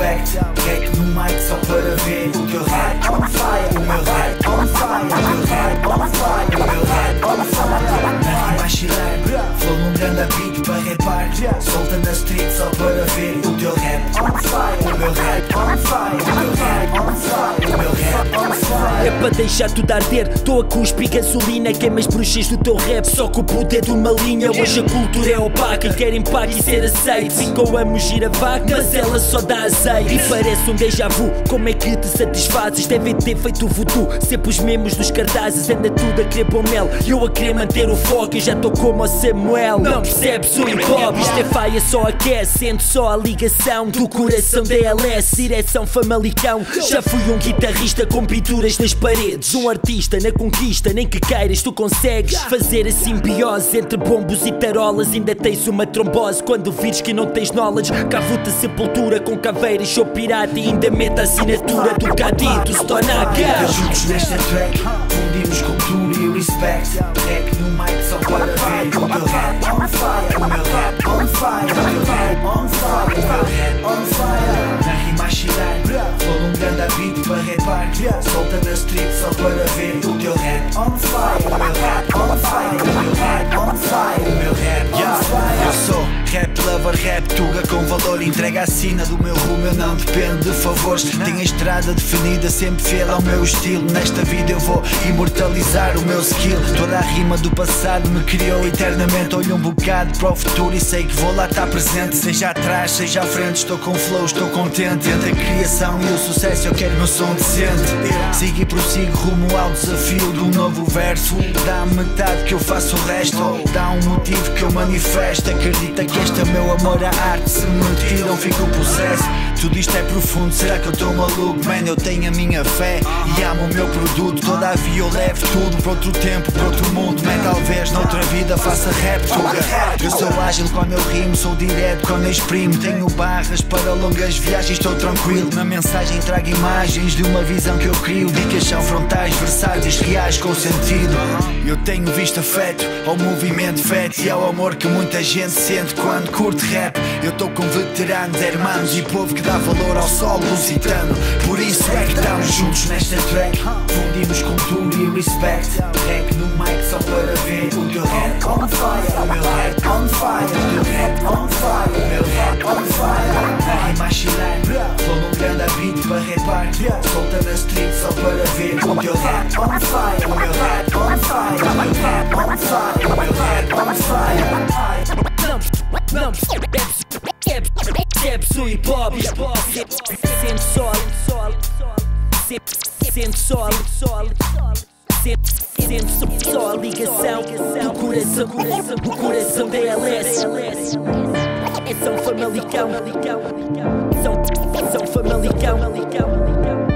respect. Rec no mic só para ver o teu rap on fire. O meu rap on fire. O meu rap on fire. O meu rap on fire. Na rima a chilar, flow num grande beat para repar. Solta na street só para ver o teu rap on fire. O meu rap on fire. O meu rap on fire. O meu rap on fire. É para deixar tudo arder, estou a cuspir gasolina. Queimas bruxas do teu rap só com o poder de uma linha. Hoje a cultura é opaca e querem pagar e ser aceito. Ficou a mugir a vaca, mas ela só dá azeite. E parece um déjà vu, como é que te satisfazes? Devem ter feito o voodoo, sempre os mesmos dos cartazes. Anda tudo a querer bom mel e eu a querer manter o foco. Eu já estou como o Samuel, não percebes o hip hop? Isto é faia, só aquece, sente só a ligação do coração DLS, direção Famalicão. Já fui um guitarrista com pinturas nas paredes, um artista na conquista, nem que queiras tu consegues fazer a simbiose entre bombos e tarolas. Ainda tens uma trombose quando vires que não tens knowledge. Cavuta sepultura com caveiras, sou pirata e ainda mete a assinatura do Cadito Stonaga. Juntos nesta track, fundimos cultura e respect. Rec no mic só para ver o teu rap on fire. O meu rap on fire. O meu rap on fire. O meu rap on fire. Na rima a chilar, flow num grande beat para repar. Solta na street só para ver o teu rap on fire. O meu rap on fire. O meu rap on fire. O meu rap on fire. Eu sou rap lover, rap tuga com valor. Entrega a sina do meu rumo, eu não dependo de favores. Tenho a estrada definida, sempre fiel ao meu estilo. Nesta vida eu vou imortalizar o meu skill. Toda a rima do passado me criou eternamente. Olho um bocado para o futuro e sei que vou lá estar presente. Seja atrás, seja à frente, estou com flow, estou contente. Entre a criação e o sucesso eu quero meu som decente. Sigo e prossigo rumo ao desafio de um novo verso. Dá metade que eu faço o resto, dá um motivo que eu manifesto. Acredita que este é meu amor à arte, se me tiram fico possesso. Tudo isto é profundo, será que eu estou maluco? Man, eu tenho a minha fé e amo o meu produto. Todavia eu levo tudo para outro tempo, para outro mundo. Man, talvez noutra vida faça rap tuga. Eu sou ágil quando eu rimo, sou direto quando eu exprimo. Tenho barras para longas viagens, estou tranquilo. Na mensagem trago imagens de uma visão que eu crio. Dicas são frontais, versáteis, reais com sentido. Eu tenho visto afeto ao movimento feto e ao amor que muita gente sente quando curte rap. Eu estou com veteranos, hermanos e povo que dá valor ao solo lusitano. Por isso é que estamos juntos nesta track. Fundimos cultura e respect. Rec no mic só para ver o teu rap on fire. O meu rap on fire. O meu rap on fire. O meu rap on fire. Na rima a chilar, flow num grande beat para repar. Solta na street só para ver o teu rap on fire. O meu rap on fire. O meu rap on fire. O meu rap on fire. Não percebes o hip hop? Sente sol, sente sol, sente só a ligação do coração DLS. É São Famalicão, São Famalicão.